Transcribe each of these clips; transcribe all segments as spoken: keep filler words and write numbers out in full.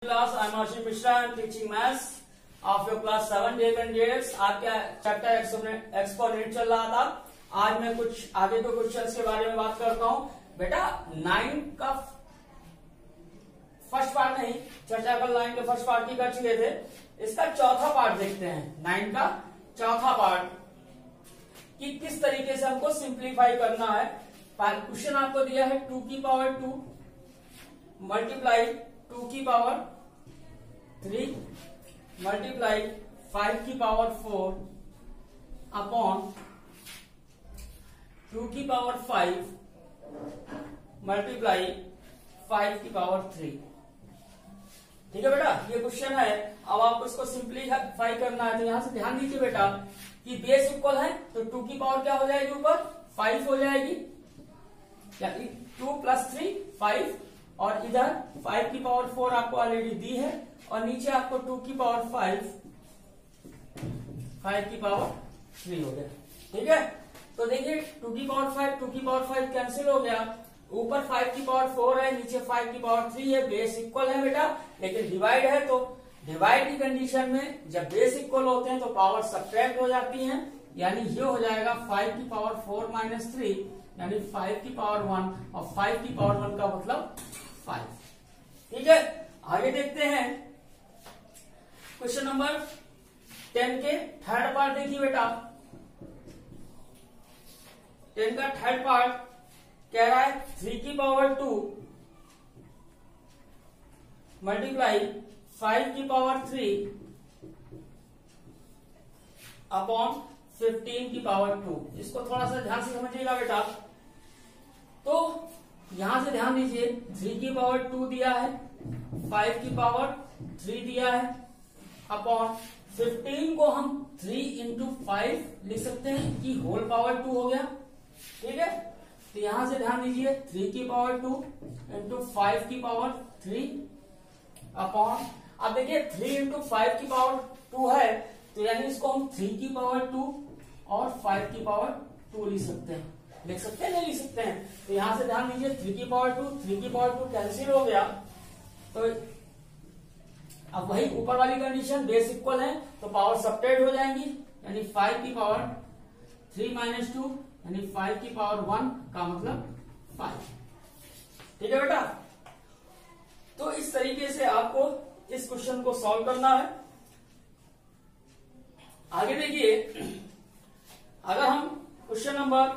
Class, I'm Ashish Mishra. I'm teaching maths of your class seven dear candidates. आपका chapter exponent चल रहा था. आज मैं कुछ आगे के क्वेश्चंस के बारे में बात करता हूँ. बेटा नाइन का फर्स्ट पार्ट नहीं, चर्चा कल नाइन के फर्स्ट पार्ट की कर चुके थे. इसका चौथा पार्ट देखते हैं. नाइन का चौथा पार्ट कि किस तरीके से हमको सिंप्लीफाई करना है. क्वेश्चन आपको दिया है टू की पावर टू मल्टीप्लाई टू की पावर थ्री मल्टीप्लाई फाइव की पावर फोर अपॉन टू की पावर फाइव मल्टीप्लाई फाइव की पावर थ्री. ठीक है बेटा, ये क्वेश्चन है. अब आपको इसको सिंप्लीफाई करना है. तो यहां से ध्यान दीजिए बेटा कि बेस इक्वल है तो टू की पावर क्या हो जाएगी, ऊपर फाइव हो जाएगी. टू प्लस थ्री फाइव, और इधर फाइव की पावर फोर आपको ऑलरेडी दी है, और नीचे आपको टू की पावर फाइव फाइव की पावर थ्री हो गया. ठीक है, तो देखिए टू की पावर फाइव टू की पावर फाइव कैंसिल हो गया. ऊपर फाइव की पावर फोर है, नीचे फाइव की पावर थ्री है. बेस इक्वल है बेटा, लेकिन डिवाइड है. तो डिवाइड की कंडीशन में जब बेस इक्वल होते हैं तो पावर सब्ट्रैक्ट हो जाती है. यानी ये हो जाएगा फाइव की पावर फोर माइनस थ्री, यानी फाइव की पावर वन, और फाइव की पावर वन का मतलब फाइव. ठीक है, आगे देखते हैं. क्वेश्चन नंबर टेन के थर्ड पार्ट देखिए बेटा. टेन का थर्ड पार्ट कह रहा है थ्री की पावर टू मल्टीप्लाई फाइव की पावर थ्री अपॉन फिफ्टीन की पावर टू. इसको थोड़ा सा ध्यान से समझिएगा बेटा. तो यहां से ध्यान दीजिए, थ्री की पावर टू दिया है, फाइव की पावर थ्री दिया है, अपॉन फिफ्टीन को हम थ्री इंटू फाइव लिख सकते हैं कि होल पावर टू हो गया. ठीक है, तो यहां से ध्यान दीजिए, थ्री की पावर टू इंटू फाइव की पावर थ्री अपॉन, अब देखिए थ्री इंटू फाइव की पावर टू है, तो यानी इसको हम थ्री की पावर टू और फाइव की पावर टू लिख सकते हैं. लिख सकते हैं नहीं लिख सकते हैं. तो यहां से ध्यान दीजिए, थ्री की पावर टू थ्री की पावर टू कैंसिल हो गया. तो अब वही ऊपर वाली कंडीशन, बेस इक्वल है तो पावर सब्ट्रैक्ट हो जाएंगी. यानी फाइव की पावर थ्री माइनस टू, यानी फाइव की पावर वन का मतलब फाइव. ठीक है बेटा, तो इस तरीके से आपको इस क्वेश्चन को सॉल्व करना है. आगे देखिए, अगर हम क्वेश्चन नंबर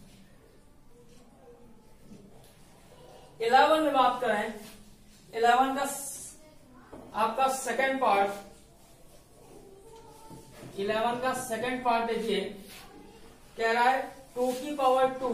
इलेवन में बात करें, इलेवन का आपका सेकंड पार्ट, इलेवन का सेकंड पार्ट देखिए, कह रहा है टू की पावर टू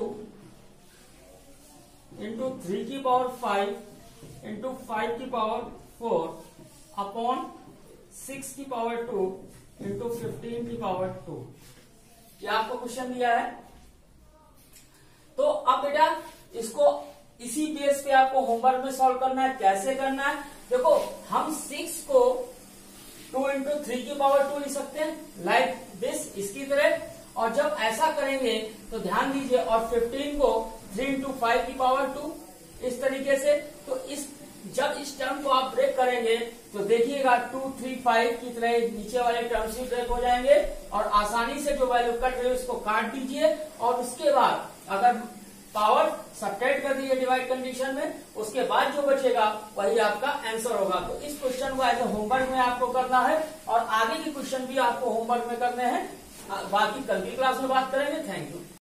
इंटू थ्री की पावर फाइव इंटू फाइव की पावर फोर अपॉन सिक्स की पावर टू इंटू फिफ्टीन की पावर टू. ये आपको क्वेश्चन दिया है. तो अब बेटा इसको इसी बेस पे आपको होमवर्क में सॉल्व करना है. कैसे करना है, देखो हम सिक्स को टू इंटू थ्री की पावर टू लिख सकते हैं लाइक दिस, इसकी तरह. और जब ऐसा करेंगे तो ध्यान दीजिए, और फिफ्टीन को थ्री इंटू फाइव की पावर टू इस तरीके से. तो इस जब इस टर्म को आप ब्रेक करेंगे तो देखिएगा टू थ्री फाइव की तरह नीचे वाले टर्म्स भी ब्रेक हो जाएंगे, और आसानी से जो वैल्यू कट रही है उसको काट दीजिए. और उसके बाद अगर पावर सब्ट्रैक्ट कर दीजिए डिवाइड कंडीशन में, उसके बाद जो बचेगा वही आपका आंसर होगा. तो इस क्वेश्चन को एज ए होमवर्क में आपको करना है, और आगे के क्वेश्चन भी आपको होमवर्क में करने हैं. बाकी कल की क्लास में बात करेंगे. Thank you.